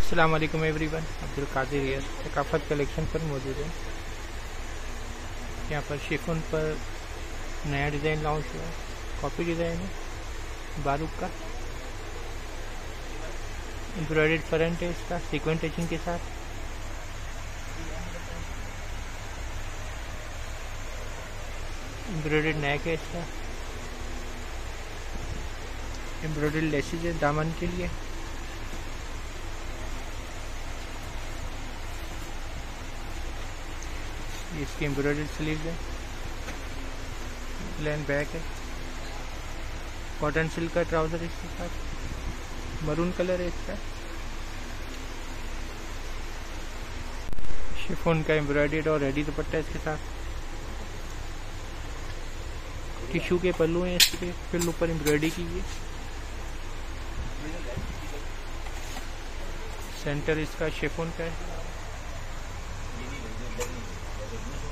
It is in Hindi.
अस्सलाम वालेकुम everyone, Abdul Kadir here Saqafat collection पर मौजूद है। यहाँ पर शिफॉन पर नया डिज़ाइन लॉन्च हुआ है, कॉपी डिज़ाइन है बारूक का। एम्ब्रॉयडर्ड फ्रंट है इसका सीक्वेंस टचिंग के साथ। एम्ब्रॉयडर्ड नेक है इसका। एम्ब्रॉयडर्ड लेसेस है दामन के लिए। इसकी एम्ब्रॉयडर्ड स्लीव है, प्लेन बैक है। कॉटन सिल्क का ट्राउजर इसके साथ, मरून कलर है इसका। शिफॉन का एम्ब्रॉयडर्ड और रेडी दुपट्टा इसके साथ। टिश्यू के पल्लू हैं इसके, फिर ऊपर एम्ब्रॉयडरी की है। सेंटर इसका शिफॉन का है।